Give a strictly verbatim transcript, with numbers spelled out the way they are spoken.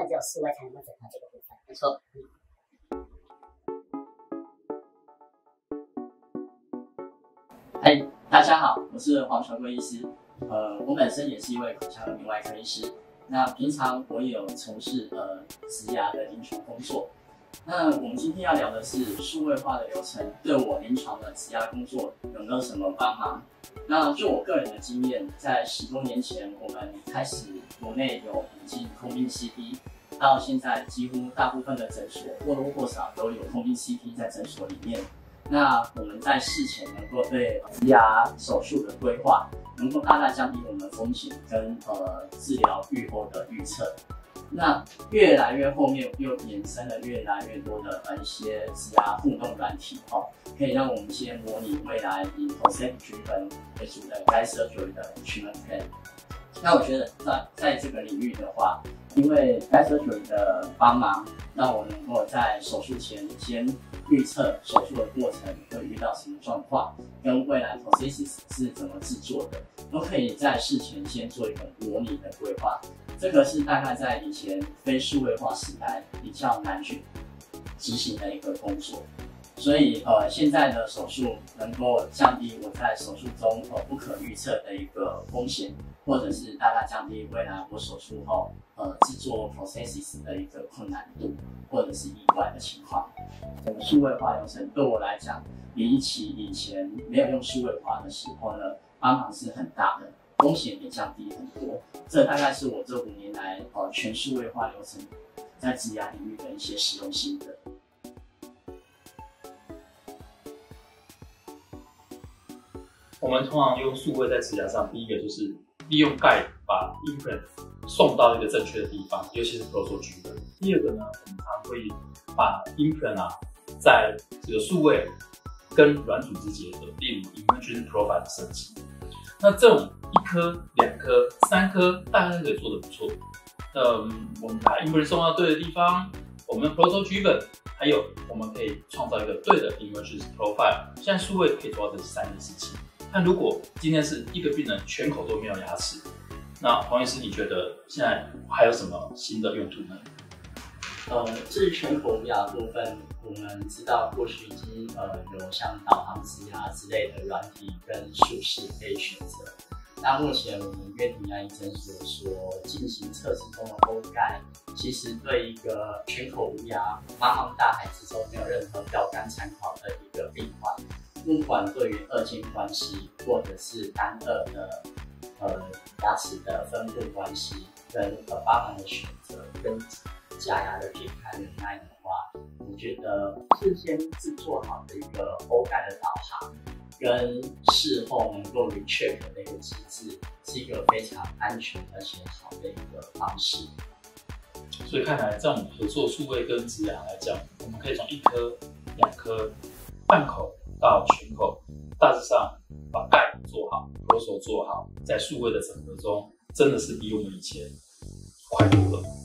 只有数位才能够整合这个部分。 没错。嗨、hey, 大家好，我是黄传贵医师。呃，我本身也是一位口腔颌面外科医师。那平常我也有从事呃植牙的临床工作。那我们今天要聊的是数位化的流程对我临床的植牙工作有没有什么帮忙？那就我个人的经验，在十多年前我们开始国内有引进通病 C T， 到现在几乎大部分的诊所或多或少都有通病 C T 在诊所里面。那我们在事前能够对植牙手术的规划，能够大大降低我们风险跟呃治疗预后的预测。那越来越后面又衍生了越来越多的呃一些植牙互动软体哦，可以让我们先模拟未来以 prosthetic driven 为主的 guide surgery 的 treatment plan。那我觉得在在这个领域的话，因为 guide surgery 的帮忙，让我能够在手术前先预测手术的过程会遇到什么状况，跟未来 prosthesis 是怎么制作的，都可以在事前先做一个模拟的规划。这个是大概在以前非数位化时代比较难去执行的一个工作。所以呃，现在的手术能够降低我在手术中呃不可预测的一个风险，或者是大大降低未来我手术后呃制作 prosthesis 的一个困难度，或者是意外的情况。整个数位化流程对我来讲，比起以前没有用数位化的时候呢，帮忙是很大的，风险也降低很多。这大概是我这五年来呃全数位化流程在植牙领域的一些使用心得。 我们通常用数位在植牙上，第一个就是利用 guide 把 implant 送到一个正确的地方，尤其是 prosthetic driven。第二个呢，我们常会把 implant 啊，在这个数位跟软组织结合，例如 emergent profile 的设计。那这种一颗、两颗、三颗，大概可以做得不错。嗯，我们把 implant 送到对的地方，我们 prosthetic driven， 还有我们可以创造一个对的 emergent profile。现在数位可以做到这三件事情。但如果今天是一个病人全口都没有牙齿，那黄医师，你觉得现在还有什么新的用途呢？ 呃，至于全口无牙的部分，我们知道过去已经呃有像导航植牙之类的软体跟术式可以选择。那目前我们约庭牙医诊所所进行测试中的 O guide， 其实对一个全口无牙、茫茫大海之中没有任何标杆参考的一个病患，不管对于二间关系或者是单二的呃牙齿的分布关系跟呃帮忙的选择跟假牙的偏看忍耐的话，我觉得事先制作好的一个 O guide 的导航跟事后能够 recheck 的一个机制，是一个非常安全而且好的一个方式。 所以看来，在我们合作数位跟植牙来讲，我们可以从一颗、两颗、半口到全口，大致上把盖做好，prosthetic做好，在数位的整合中，真的是比我们以前快多了。